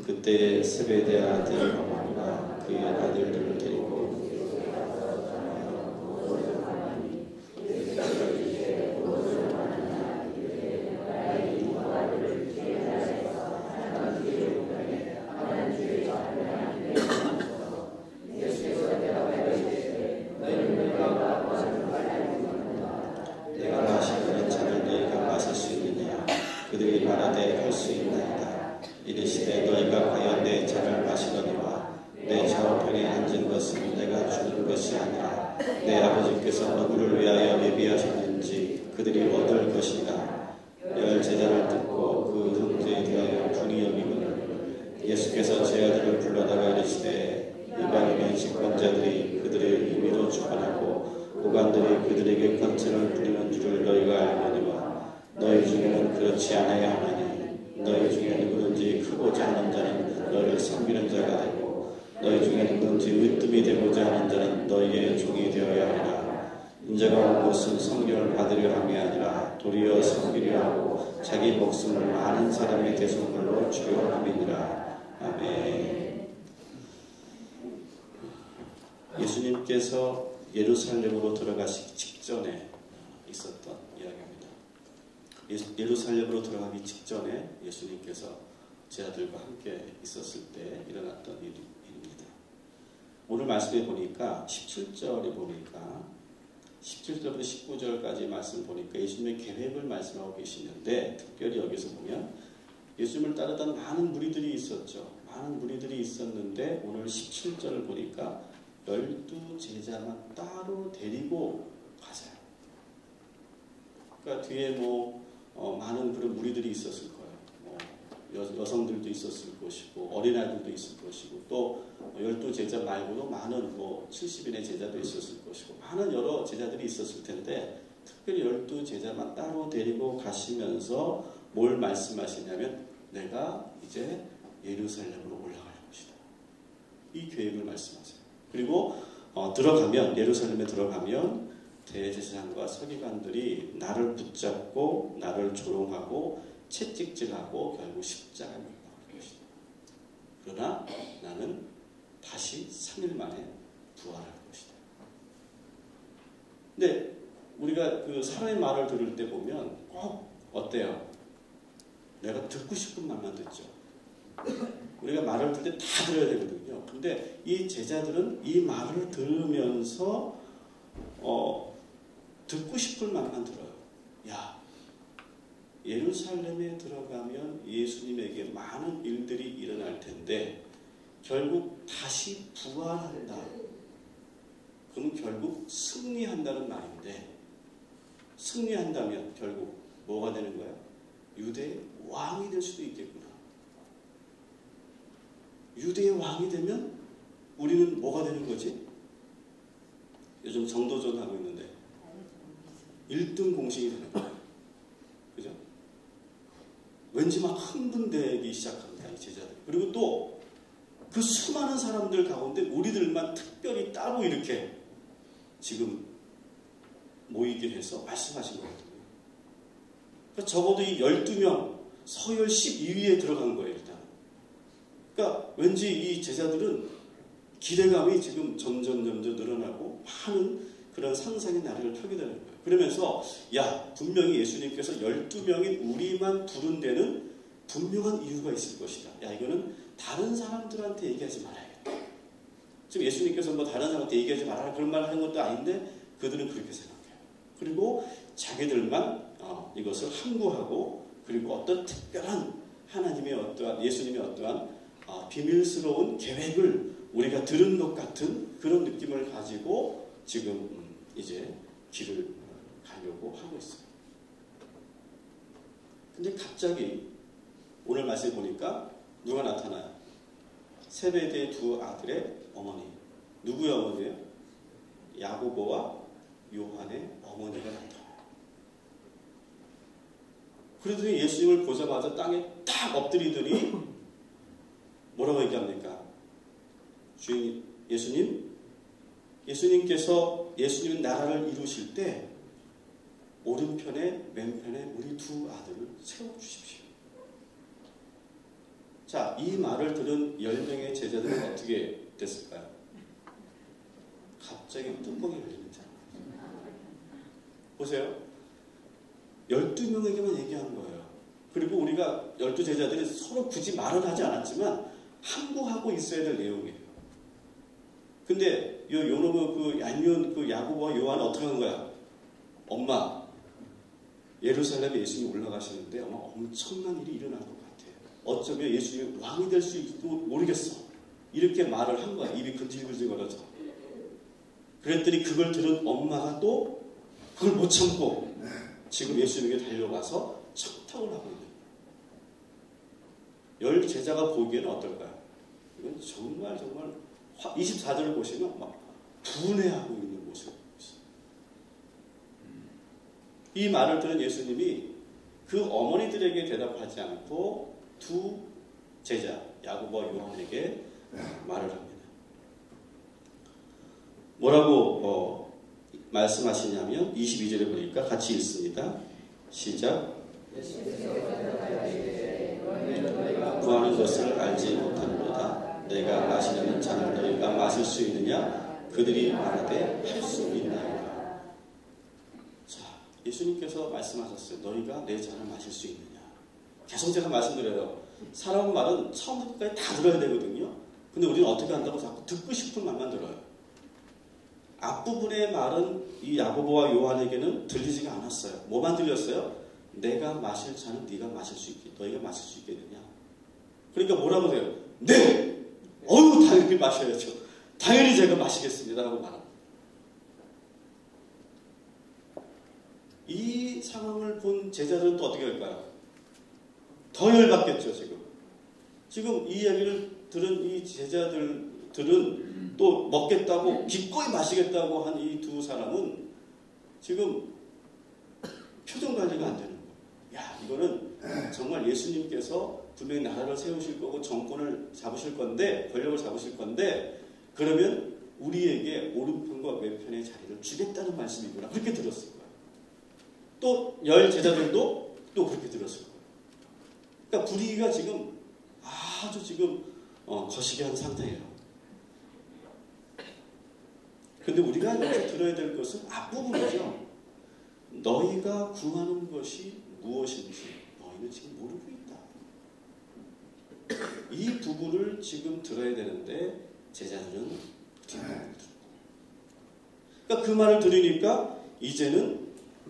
그때 세베대 아들 어머니가 그의 아들들을 데리고 내가 마시는 잔을 너희가 마실 수 있느냐? 그들이 말하되 할 수 있나이다. 이르시되 너희가 과연 내 잔을 마시거니와 내 좌우편에 앉은 것은 내가 주는 것이 아니라 내 아버지께서 누구를 위하여 예비하셨는지 그들이 얻을 것이니라. 열 제자를 듣고 그 형제에 대하여 분이 여기거늘 예수께서 제 아들을 불러다가 이르시되 이방인의 집권자들이 그들의 임의로 주관하고 고관들이 그들에게 권세를 부리는 줄을 너희가 알거니와 너희 중에는 그렇지 않아야 하나니 너희 중에 누구든지 크고자 하는 자는 너희를 섬기는 자가 되고 너희 중에 누구든지 으뜸이 되고자 하는 자는 너희의 종이 되어야 하리라. 인자가 온 것은 섬김을 받으려 함이 아니라 도리어 섬기려 하고 자기 목숨을 많은 사람의 대속물로 주려 함이니라. 아멘. 예수님께서 예루살렘으로 들어가시기 직전에 있었던 이야기입니다. 예루살렘으로 들어가기 직전에 예수님께서 제자들과 함께 있었을 때 일어났던 일입니다. 오늘 말씀에 보니까 17절에 보니까 17절부터 19절까지 말씀 보니까 예수님의 계획을 말씀하고 계시는데 특별히 여기서 보면 예수님을 따르던 많은 무리들이 있었죠. 많은 무리들이 있었는데 오늘 17절을 보니까 12제자만 따로 데리고 가세요. 그러니까 뒤에 많은 그런 무리들이 있었을 거예요. 여성들도 있었을 것이고 어린아이들도 있을 것이고 또 12제자 말고도 많은 70인의 제자도 있었을 것이고 많은 여러 제자들이 있었을 텐데 특별히 12제자만 따로 데리고 가시면서 뭘 말씀하시냐면 내가 이제 예루살렘으로 올라갈 것이다. 이 계획을 말씀하세요. 그리고 예루살렘에 들어가면 대제사장과 서기관들이 나를 붙잡고 나를 조롱하고 채찍질하고 결국 십자가에 못 박을 것이다. 그러나 나는 다시 3일 만에 부활할 것이다. 근데 우리가 그 사람의 말을 들을 때 보면 꼭 어때요? 내가 듣고 싶은 말만 듣죠. 우리가 말을 들을 때 다 들어야 되거든요. 근데 이 제자들은 이 말을 들으면서 듣고 싶은 말만 들어요. 야, 예루살렘에 들어가면 예수님에게 많은 일들이 일어날 텐데 결국 다시 부활한다. 그럼 결국 승리한다는 말인데 승리한다면 결국 뭐가 되는 거야? 유대의 왕이 될 수도 있겠구나. 유대의 왕이 되면 우리는 뭐가 되는 거지? 요즘 정도전 하고 있는데 1등 공신이 되는 거예요. 그죠? 왠지 막 흥분되기 시작합니다. 이 제자들. 그리고 또 그 수많은 사람들 가운데 우리들만 특별히 따로 이렇게 지금 모이게 해서 말씀하신 거거든요. 그러니까 적어도 이 12명 서열 12위에 들어간 거예요. 일단. 그러니까 왠지 이 제자들은 기대감이 지금 점점 늘어나고 많은 그런 상상의 나래를 펴게 되는 거예요. 그러면서 분명히 예수님께서 12명인 우리만 부른 데는 분명한 이유가 있을 것이다. 이거는 다른 사람들한테 얘기하지 말아야겠다. 지금 예수님께서 다른 사람한테 얘기하지 말아라 그런 말 하는 것도 아닌데 그들은 그렇게 생각해요. 그리고 자기들만 이것을 함구하고 그리고 어떤 특별한 하나님의 예수님의 어떠한 비밀스러운 계획을 우리가 들은 것 같은 그런 느낌을 가지고 지금 이제 길을 가려고 하고 있어요. 근데 갑자기 오늘 말씀에 보니까 누가 나타나요? 세베대의 두 아들의 어머니. 누구의 어머니예요? 야고보와 요한의 어머니가 나타나요. 그러더니 예수님을 보자마자 땅에 딱 엎드리더니 뭐라고 얘기합니까? 주인 예수님께서 예수님 나라를 이루실 때 오른편에 왼편에 우리 두 아들을 세워주십시오. 자, 이 말을 들은 10명의 제자들은 어떻게 됐을까요? 갑자기 뚜껑이 열리는 자. 보세요. 12명에게만 얘기한 거예요. 그리고 우리가 12제자들이 서로 굳이 말은 하지 않았지만 함구하고 있어야 될 내용이에요. 근데 요놈의 얄미운 야고보와 요한은 어떻게 한 거야? 엄마, 예루살렘에 예수님이 올라가시는데 아마 엄청난 일이 일어날 것 같아. 어쩌면 예수님이 왕이 될 수도 모르겠어. 이렇게 말을 한 거야. 입이 근질근질 거려서. 그랬더니 그걸 들은 엄마가 또 그걸 못 참고 지금 예수님에게 달려가서 청탁을 하고 있는 거예요. 10 제자가 보기에는 어떨까요? 이건 정말 24절을 보시면 막 분해하고 있는 모습을 보세요. 이 말을 들은 예수님이 그 어머니들에게 대답하지 않고 두 제자 야고보와 요한에게 말을 합니다. 뭐라고 말씀하시냐면 22절에 보니까 같이 읽습니다. 시작. 구하는 것을 알지 못하는도다. 내가 마시려는 잔을 너희가 마실 수 있느냐? 그들이 말하되 할 수 있나이다. 자, 예수님께서 말씀하셨어요. 너희가 내 잔을 마실 수 있느냐? 계속 제가 말씀드려요. 사람 말은 처음부터 끝까지 다 들어야 되거든요. 근데 우리는 어떻게 한다고 자꾸 듣고 싶은 말만 들어요. 앞부분의 말은 이 야고보와 요한에게는 들리지가 않았어요. 뭐만 들렸어요? 내가 마실 잔은 네가 마실 수 있게, 너희가 마실 수 있겠느냐? 그러니까 뭐라고 해요? 네! 당연히 마셔야죠. 당연히 제가 마시겠습니다 하고 말합니다. 이 상황을 본 제자들은 또 어떻게 할까요? 더 열받겠죠. 지금 이 이야기를 들은 이 제자들은 또 먹겠다고 기꺼이 마시겠다고 한 이 두 사람은 지금 표정 관리가 안 되는 거예요. 야, 이거는 정말 예수님께서 분명히 나라를 세우실 거고 정권을 잡으실 건데, 권력을 잡으실 건데, 그러면 우리에게 오른편과 왼편의 자리를 주겠다는 말씀이구나. 그렇게 들었을 거예요. 또 10 제자들도 또 그렇게 들었을 거예요. 그러니까 분위기가 지금 아주 거시기한 상태예요. 근데 우리가 여기서 들어야 될 것은 앞부분이죠. 너희가 구하는 것이 무엇인지 너희는 지금 모르고 있다. 이 부분을 지금 들어야 되는데 제자들은 뒷말을 들었고. 그러니까 그 말을 들으니까 이제는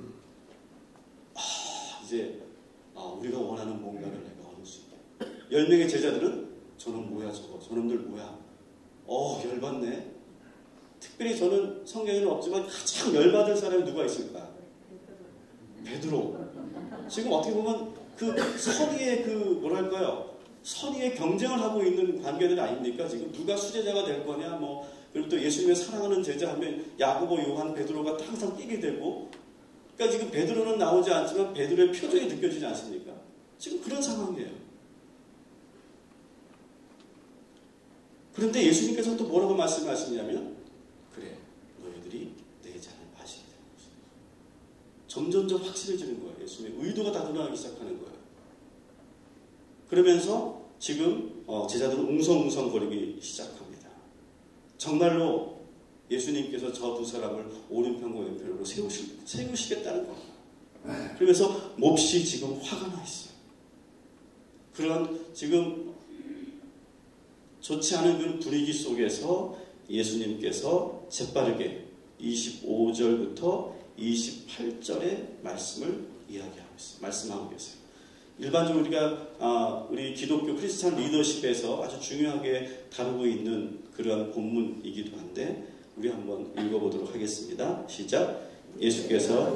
우리가 원하는 뭔가를 내가 얻을 수 있다. 10명의 제자들은 저는 뭐야 저거, 저놈들 뭐야. 열받네. 특별히 저는 성경에는 없지만 가장 열받을 사람이 누가 있을까? 베드로. 지금 어떻게 보면 그 선의의 선의의 경쟁을 하고 있는 관계들 아닙니까? 지금 누가 수제자가 될 거냐, 그리고 또 예수님의 사랑하는 제자 하면 야고보, 요한, 베드로가 항상 끼게 되고, 그러니까 지금 베드로는 나오지 않지만 베드로의 표정이 느껴지지 않습니까? 지금 그런 상황이에요. 그런데 예수님께서 또 뭐라고 말씀하시냐면, 그래, 너희들이 내 잔을 마시게 되는 것이다. 점점점 확실해지는 거예요. 예수님의 의도가 다 드러나기 시작하는 거예요. 그러면서 지금 제자들은 웅성웅성거리기 시작합니다. 정말로 예수님께서 저 두 사람을 오른편과 왼편으로 세우시겠다는 겁니다. 그러면서 몹시 지금 화가 나 있어요. 그런 지금 좋지 않은 그런 분위기 속에서 예수님께서 재빠르게 25절부터 28절의 말씀을 이야기하고 있어요. 말씀하고 계세요. 일반적으로 우리 기독교 크리스찬 리더십에서 아주 중요하게 다루고 있는 그런 본문이기도 한데 우리 한번 읽어보도록 하겠습니다. 시작. 예수께서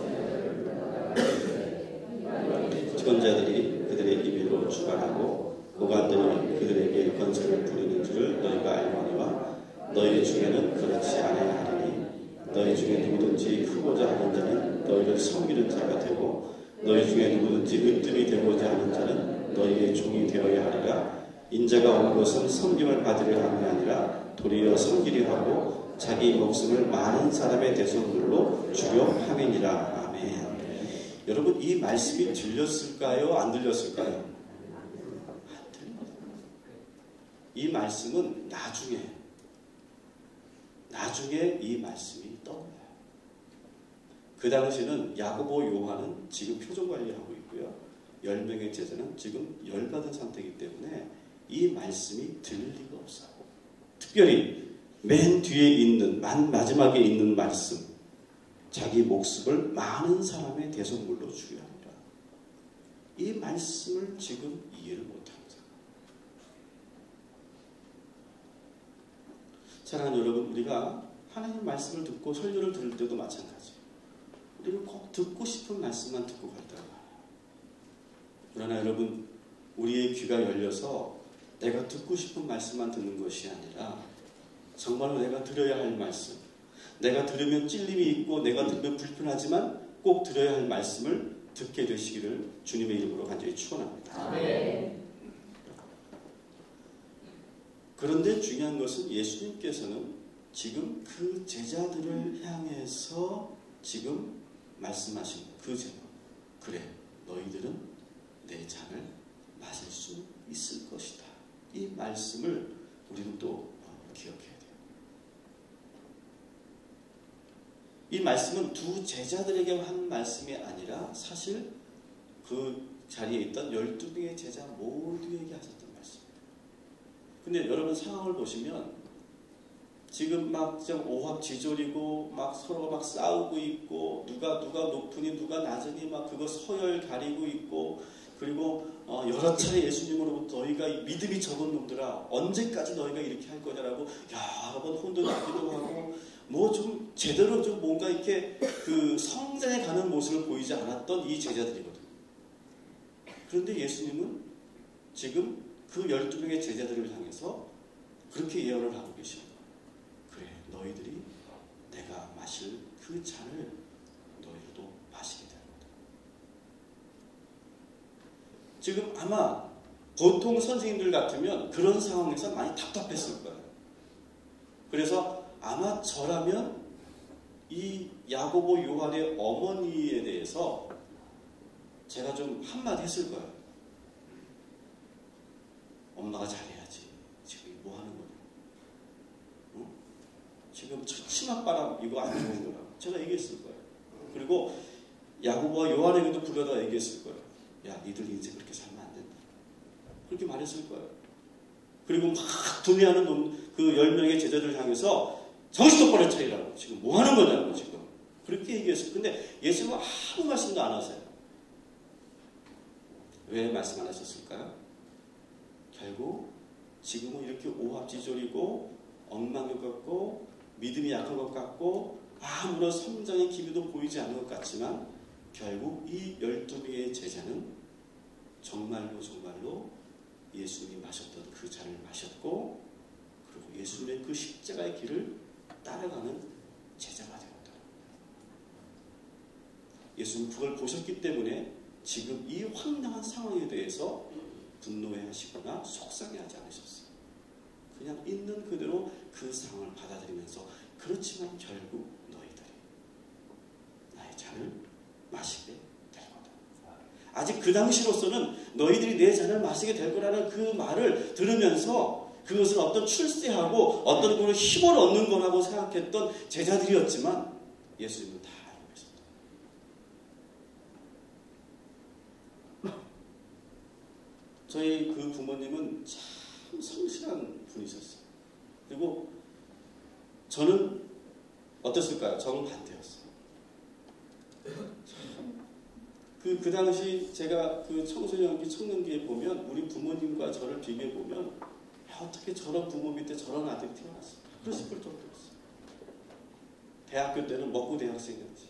주권자들이 그들의 입으로 주관하고 고관들이 그들에게 권세를 부리는 줄을 너희가 알거니와 너희 중에는 그렇지 않아야 하리니 너희 중에 누구든지 크고자 하는 자는 너희를 섬기는 자가 되고 너희 중에 누구든지 으뜸이 되고자 하는 자는 너희의 종이 되어야 하리라. 인자가 온 것은 섬김을 받으려 함이 아니라 도리어 섬기려 하고 자기 목숨을 많은 사람의 대속물로 주려 함이니라. 아멘. 여러분 이 말씀이 들렸을까요? 안 들렸을까요? 안 들립니다. 이 말씀은 나중에 이 말씀이 떠올라요. 그 당시는 야고보, 요한은 지금 표정 관리하고 있고요. 10명의 제자는 지금 열받은 상태이기 때문에 이 말씀이 들릴 리가 없어요. 특별히 맨 뒤에 있는 마지막에 있는 말씀, 자기 목숨을 많은 사람의 대속물로 주려 합니다. 이 말씀을 지금 이해를 못합니다. 사랑하는 여러분, 우리가 하나님 말씀을 듣고 설교를 들을 때도 마찬가지예요. 우리는 꼭 듣고 싶은 말씀만 듣고 갈다가 그러나 여러분, 우리의 귀가 열려서 내가 듣고 싶은 말씀만 듣는 것이 아니라 정말로 내가 들어야 할 말씀, 내가 들으면 찔림이 있고 내가 들으면 불편하지만 꼭 들어야 할 말씀을 듣게 되시기를 주님의 이름으로 간절히 축원합니다. 아멘. 그런데 중요한 것은 예수님께서는 지금 그 제자들을 향해서 지금 말씀하신 그 제목, 그래 너희들은 내 잔을 마실 수 있을 것이다. 이 말씀을 우리는 또 기억해야 돼요. 이 말씀은 두 제자들에게 한 말씀이 아니라 사실 그 자리에 있던 12명의 제자 모두에게 하셨던 말씀입니다. 근데 여러분 상황을 보시면 지금 막 오합지졸이고 막 서로 막 싸우고 있고 누가 높으니 누가 낮으니 막 그거 서열 가리고 있고 그리고 여러 차례 예수님으로부터 너희가 믿음이 적은 놈들아 언제까지 너희가 이렇게 할 거냐라고 여러 번 혼돈하기도 하고 뭐 좀 제대로 좀 뭔가 이렇게 그 성장해 가는 모습을 보이지 않았던 이 제자들이거든요. 그런데 예수님은 지금 그 12명의 제자들을 향해서 그렇게 예언을 하고 계십니다. 그래 너희들이 내가 마실 그 잔을 너희도 마시게 될 거다. 지금 아마 보통 선생님들 같으면 그런 상황에서 많이 답답했을 거예요. 그래서 아마 저라면 이 야고보 요한의 어머니에 대해서 제가 좀 한마디 했을 거예요. 엄마가 잘해야지. 지금 뭐 하는 거냐? 어? 지금 치맛바람 이거 안 좋은 거라고 제가 얘기했을 거예요. 그리고 야고보와 요한에게도 불러다 얘기했을 거예요. 야, 니들 인생 그렇게 살면 안 된다. 그렇게 말했을 거예요. 그리고 막 분해하는 그 10명의 제자들을 향해서 정신 똑바로 차리라고. 지금 뭐 하는 거냐고 지금. 그렇게 얘기했어요. 근데 예수님은 아무 말씀도 안 하세요. 왜 말씀 안 하셨을까요? 결국 지금은 이렇게 오합지졸이고 엉망인 것 같고 믿음이 약한 것 같고 아무런 성장의 기미도 보이지 않는 것 같지만 결국 이 12명의 제자는 정말로 예수님이 마셨던 그 잔을 마셨고 그리고 예수님의 그 십자가의 길을 따라가는 제자가 되었다. 예수님 그걸 보셨기 때문에 지금 이 황당한 상황에 대해서 분노해하시거나 속상해하지 않으셨어요. 그냥 있는 그대로 그 상황을 받아들이면서 그렇지만 결국 너희들이 나의 잔을 마시게 될 거다. 아직 그 당시로서는 너희들이 내 잔을 마시게 될 거라는 그 말을 들으면서 그것은 어떤 출세하고 어떤 그런 힘을 얻는 거라고 생각했던 제자들이었지만 예수님은 다 알고 계셨다. 저희 그 부모님은 참 성실한 분이셨어요. 그리고 저는 어땠을까요? 정반대였어요. 그 당시 제가 그 청소년기, 청년기에 보면 우리 부모님과 저를 비교해 보면 어떻게 저런 부모 밑에 저런 아들이 태어났을까? 그럴 싶을 정도였어요. 대학교 때는 먹고 대학생이었지.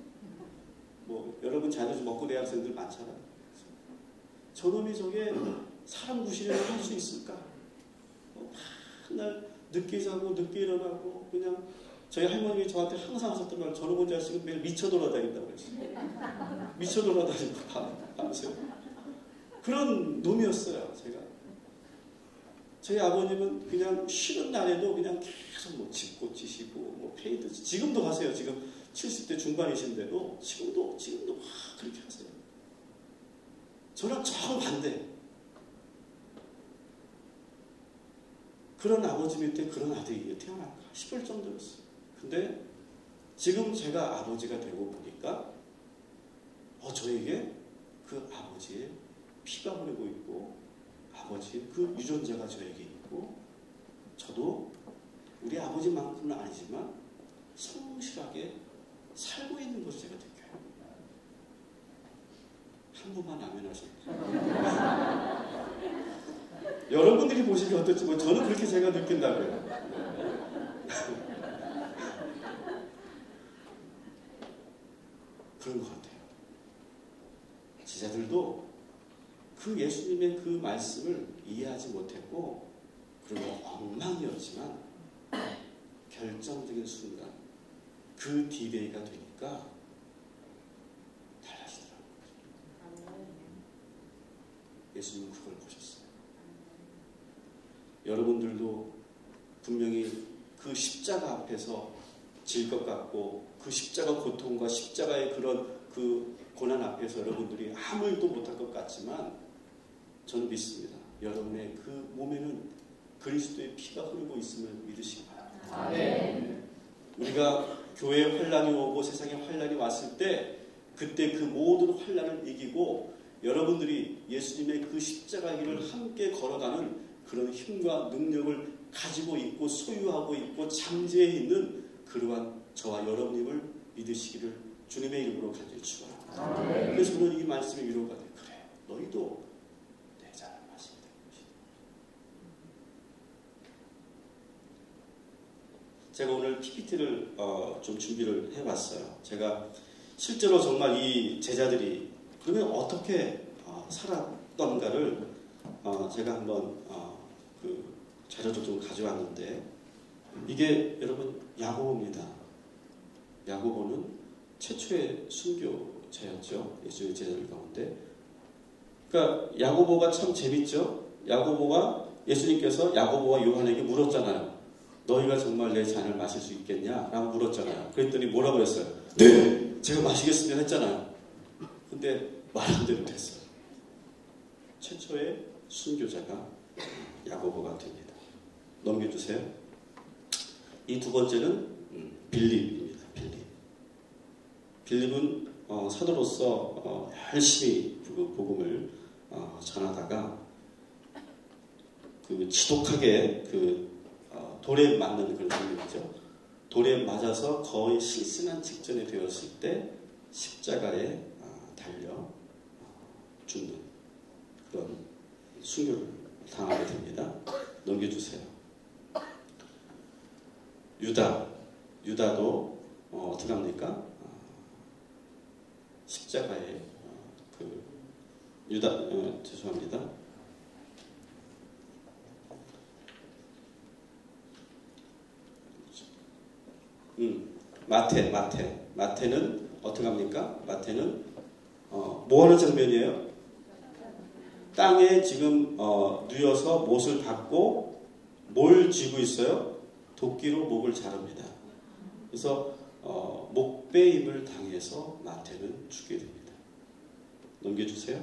뭐 여러분 자녀들 먹고 대학생들 많잖아요. 저놈이 저게 사람 구실을 할 수 있을까? 맨날 늦게 자고 늦게 일어나고 그냥 저희 할머니 저한테 항상 하셨던 말 저놈의 자식은 매일 미쳐 돌아다닌다고 그랬어요. 미쳐 돌아다니고 밤새 그런 놈이었어요. 제가 저희 아버님은 그냥 쉬는 날에도 그냥 계속 뭐 집 고치시고 뭐 페인트 지금도 하세요. 지금 70대 중반이신데도 지금도 막 그렇게 하세요. 저랑 정반대. 그런 아버지 밑에 그런 아들이 태어날까 싶을 정도였어요. 근데 지금 제가 아버지가 되고 보니까 저에게 그 아버지의 피가 흐르고 있고 아버지의 그 유전자가 저에게 있고 저도 우리 아버지만큼은 아니지만 성실하게 살고 있는 것을 제가 느껴요. 한 번만 아멘 하십니다. 여러분들이 보시기 어떨지 저는 그렇게 제가 느낀다고요. 그런 것 같아요. 제자들도 그 예수님의 그 말씀을 이해하지 못했고 그리고 엉망이었지만 결정적인 순간 그 디데이가 되니까 달라지더라고요. 예수님은 그걸 보셨어요. 여러분들도 분명히 그 십자가 앞에서 질 것 같고 그 십자가 고통과 십자가의 그런 그 고난 앞에서 여러분들이 아무 일도 못할 것 같지만 저는 믿습니다. 여러분의 그 몸에는 그리스도의 피가 흐르고 있음을 믿으시기 바랍니다. 네. 우리가 교회에 환란이 오고 세상에 환란이 왔을 때 그때 그 모든 환란을 이기고 여러분들이 예수님의 그 십자가 길을 함께 걸어가는 그런 힘과 능력을 가지고 있고 소유하고 있고 잠재해 있는 그러한 저와 여러분님을 믿으시기를 주님의 이름으로 간절히 축원합니다. 그래서 저는 이 말씀의 위로가 돼. 그래, 너희도 내 잔을 마시게 될 것이다. 제가 오늘 PPT를 좀 준비를 해봤어요. 제가 실제로 정말 이 제자들이 그러면 어떻게 살았던가를 제가 한번 그 자료도 좀 가져왔는데 이게 여러분 야고보입니다. 야고보는 최초의 순교자였죠. 예수의 제자들 가운데. 그러니까 야고보가 참 재밌죠. 야고보가 예수님께서 야고보와 요한에게 물었잖아요. 너희가 정말 내 잔을 마실 수 있겠냐? 라고 물었잖아요. 그랬더니 뭐라고 했어요? 네! 제가 마시겠습니다 했잖아요. 근데 말한 대로 됐어요. 최초의 순교자가 야고보가 됩니다. 넘겨주세요. 이 두 번째는 빌립입니다. 빌립은 사도로서 열심히 그 복음을 전하다가 그 지독하게 그 돌에 맞는 그런 장면이죠. 돌에 맞아서 거의 실신한 직전에 되었을 때 십자가에 달려 죽는 그런 순교를 당하게 됩니다. 넘겨주세요. 유다도 어떻게 합니까? 십자가에 그 죄송합니다. 마태는 어떻게 합니까? 마태는 뭐 하는 장면이에요? 땅에 지금 누워서 못을 받고 뭘 쥐고 있어요? 도끼로 목을 자릅니다. 그래서 목베임을 당해서 마태는 죽게 됩니다. 넘겨주세요.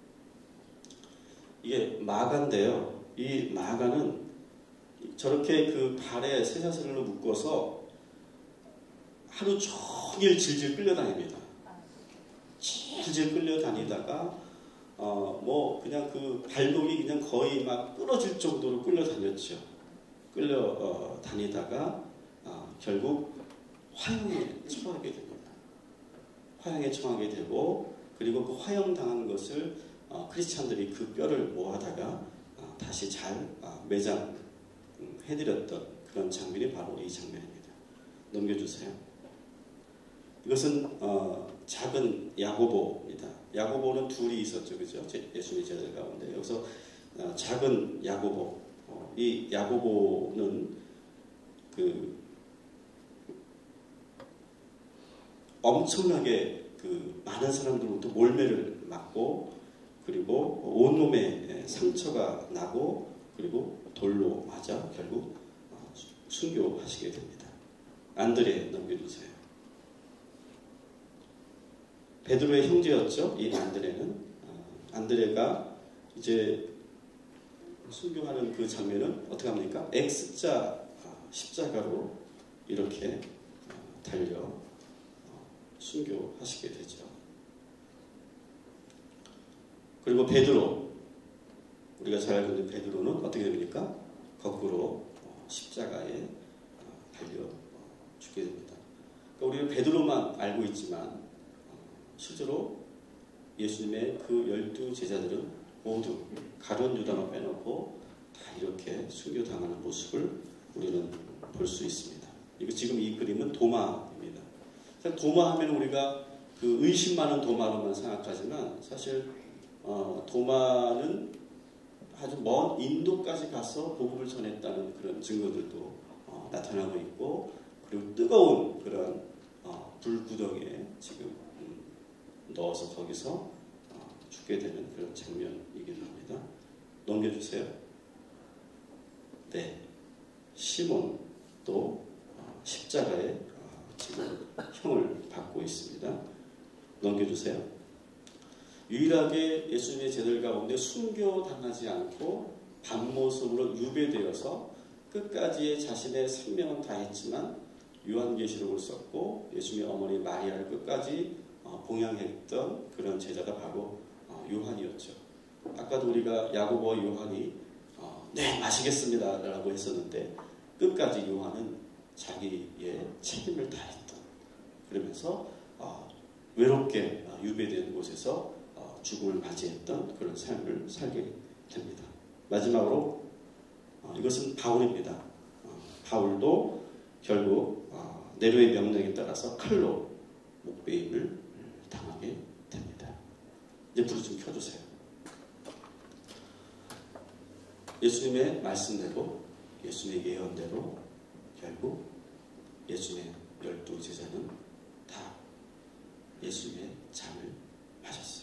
이게 마가인데요. 이 마가는 저렇게 그 발에 쇠사슬로 묶어서 하루 종일 질질 끌려다닙니다. 질질 끌려다니다가 뭐 그냥 그 발목이 그냥 거의 막 끊어질 정도로 끌려다녔죠. 끌려다니다가 결국 화형에 처하게 됩니다. 화형에 처하게 되고 그리고 그 화형 당한 것을 크리스찬들이 그 뼈를 모아다가 다시 잘 매장해드렸던 그런 장면이 바로 이 장면입니다. 넘겨주세요. 이것은 작은 야고보입니다. 야고보는 둘이 있었죠, 그죠? 예수님의 제자들 가운데 여기서 작은 야고보. 이 야고보는 그 엄청나게 그 많은 사람들로부터 몰매를 맞고 그리고 온몸에 상처가 나고 그리고 돌로 맞아 결국 순교하시게 됩니다. 안드레 넘겨주세요. 베드로의 형제였죠. 이 안드레는 안드레가 이제 순교하는 그 장면은 어떻게 합니까? X자 십자가로 이렇게 달려 순교하시게 되죠. 그리고 베드로, 우리가 잘 알고 있는 베드로는 어떻게 됩니까? 거꾸로 십자가에 달려 죽게 됩니다. 그러니까 우리는 베드로만 알고 있지만 실제로 예수님의 그 12 제자들은 모두 가룟 유다만 빼놓고 다 이렇게 순교당하는 모습을 우리는 볼 수 있습니다. 이거 지금 이 그림은 도마입니다. 도마하면 우리가 그 의심 많은 도마로만 생각하지만 사실 도마는 아주 먼 인도까지 가서 복음을 전했다는 그런 증거들도 나타나고 있고, 그리고 뜨거운 그런 불구덩이에 지금 넣어서 거기서 죽게 되는 그런 장면이기도 합니다. 넘겨주세요. 네, 시몬도 십자가에 지금 형을 받고 있습니다. 넘겨주세요. 유일하게 예수님의 제자들 가운데 순교당하지 않고 반모습으로 유배되어서 끝까지 자신의 생명은 다했지만 요한계시록을 썼고 예수님의 어머니 마리아를 끝까지 봉양했던 그런 제자가 바로 요한이었죠. 아까도 우리가 야고보와 요한이 네, 마시겠습니다 라고 했었는데 끝까지 요한은 자기의 책임을 다했던, 그러면서 외롭게 유배된 곳에서 죽음을 맞이했던 그런 삶을 살게 됩니다. 마지막으로 이것은 바울입니다. 바울도 결국 네로의 명령에 따라서 칼로 목베임을 당하게 됩니다. 이제 불을 좀 켜주세요. 예수님의 말씀대로, 예수님의 예언대로 결국 예수님의 12 제자는 다 예수님의 잠을 마셨어요.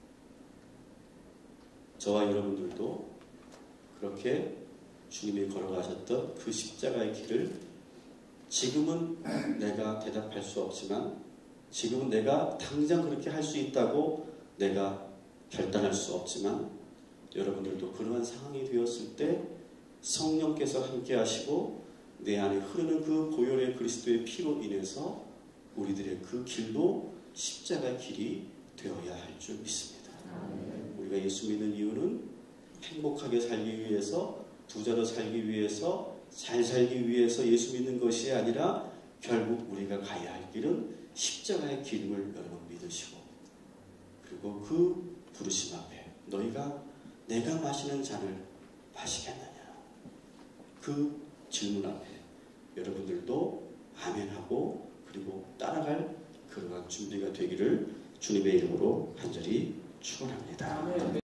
저와 여러분들도 그렇게 주님이 걸어가셨던 그 십자가의 길을 지금은 내가 대답할 수 없지만, 지금은 내가 당장 그렇게 할 수 있다고 내가 결단할 수 없지만, 여러분들도 그러한 상황이 되었을 때 성령께서 함께 하시고 내 안에 흐르는 그 보혈의 그리스도의 피로 인해서 우리들의 그 길도 십자가의 길이 되어야 할 줄 믿습니다. 우리가 예수 믿는 이유는 행복하게 살기 위해서, 부자로 살기 위해서, 잘 살기 위해서 예수 믿는 것이 아니라 결국 우리가 가야 할 길은 십자가의 길임을 여러분 믿으시고, 그리고 그 부르심 앞에 너희가 내가 마시는 잔을 마시겠느냐, 그 질문 앞에 여러분들도 아멘하고 그리고 따라갈 그러한 준비가 되기를 주님의 이름으로 간절히 축원합니다.